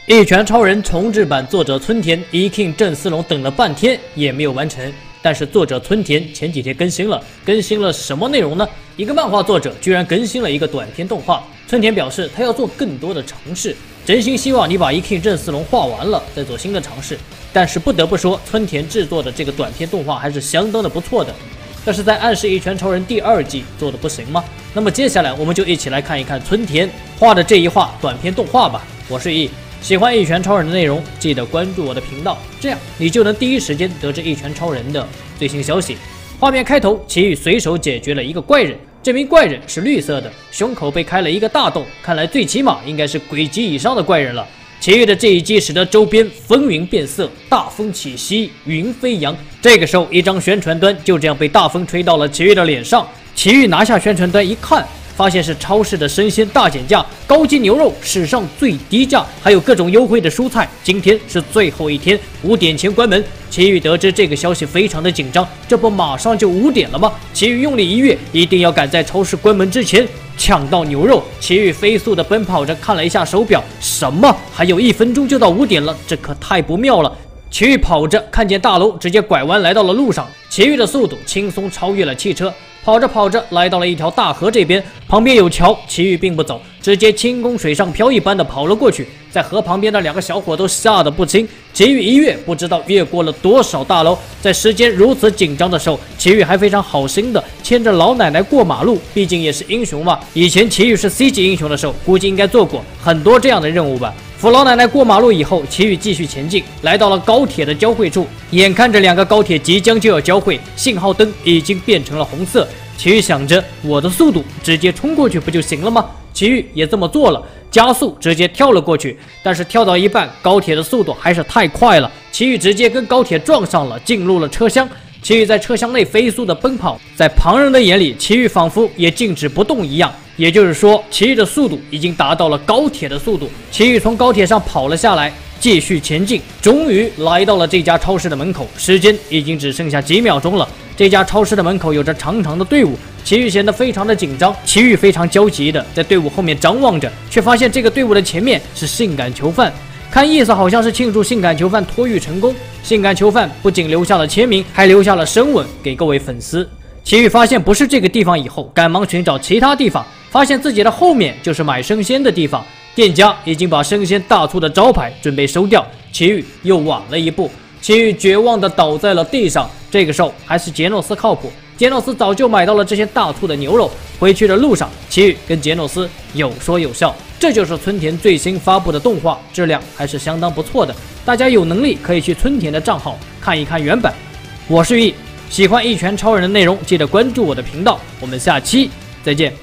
一拳超人重制版作者村田一 king 郑思龙等了半天也没有完成，但是作者村田前几天更新了什么内容呢？一个漫画作者居然更新了一个短片动画。村田表示他要做更多的尝试，真心希望你把一 king 郑思龙画完了再做新的尝试。但是不得不说，村田制作的这个短片动画还是相当的不错的。但是在暗示一拳超人第2季做的不行吗？那么接下来我们就一起来看一看村田画的这一话短片动画吧。我是易，喜欢一拳超人的内容，记得关注我的频道，这样你就能第一时间得知一拳超人的最新消息。画面开头，奇遇随手解决了一个怪人，这名怪人是绿色的，胸口被开了一个大洞，看来最起码应该是鬼级以上的怪人了。奇遇的这一击使得周边风云变色，大风起兮，云飞扬。这个时候，一张宣传单就这样被大风吹到了奇遇的脸上。奇遇拿下宣传单一看，发现是超市的生鲜大减价，高级牛肉史上最低价，还有各种优惠的蔬菜。今天是最后一天，5点前关门。奇遇得知这个消息非常的紧张，这不马上就5点了吗？奇遇用力一跃，一定要赶在超市关门之前抢到牛肉。奇遇飞速的奔跑着，看了一下手表，什么？还有1分钟就到5点了，这可太不妙了。奇遇跑着看见大楼，直接拐弯来到了路上。奇遇的速度轻松超越了汽车。跑着跑着来到了一条大河这边，旁边有桥，奇遇并不走，直接轻功水上漂一般的跑了过去。在河旁边的2个小伙都吓得不轻，奇遇一跃不知道越过了多少大楼。在时间如此紧张的时候，奇遇还非常好心的牵着老奶奶过马路，毕竟也是英雄嘛。以前奇遇是 C 级英雄的时候，估计应该做过很多这样的任务吧。扶老奶奶过马路以后，奇遇继续前进，来到了高铁的交汇处。眼看着2个高铁即将就要交汇，信号灯已经变成了红色。奇遇想着，我的速度直接冲过去不就行了吗？奇遇也这么做了，加速直接跳了过去。但是跳到一半，高铁的速度还是太快了，奇遇直接跟高铁撞上了，进入了车厢。奇遇在车厢内飞速的奔跑，在旁人的眼里，奇遇仿佛也静止不动一样。也就是说，奇遇的速度已经达到了高铁的速度。奇遇从高铁上跑了下来，继续前进，终于来到了这家超市的门口。时间已经只剩下几秒钟了。这家超市的门口有着长长的队伍，奇遇显得非常的紧张。奇遇非常焦急的在队伍后面张望着，却发现这个队伍的前面是性感囚犯。看意思好像是庆祝性感囚犯脱狱成功。性感囚犯不仅留下了签名，还留下了深吻给各位粉丝。奇遇发现不是这个地方以后，赶忙寻找其他地方，发现自己的后面就是买生鲜的地方。店家已经把生鲜大促的招牌准备收掉，奇遇又晚了一步。奇遇绝望地倒在了地上。这个时候还是杰诺斯靠谱，杰诺斯早就买到了这些大促的牛肉。回去的路上，奇遇跟杰诺斯有说有笑。这就是村田最新发布的动画，质量还是相当不错的。大家有能力可以去村田的账号看一看原版。我是易，喜欢一拳超人的内容，记得关注我的频道。我们下期再见。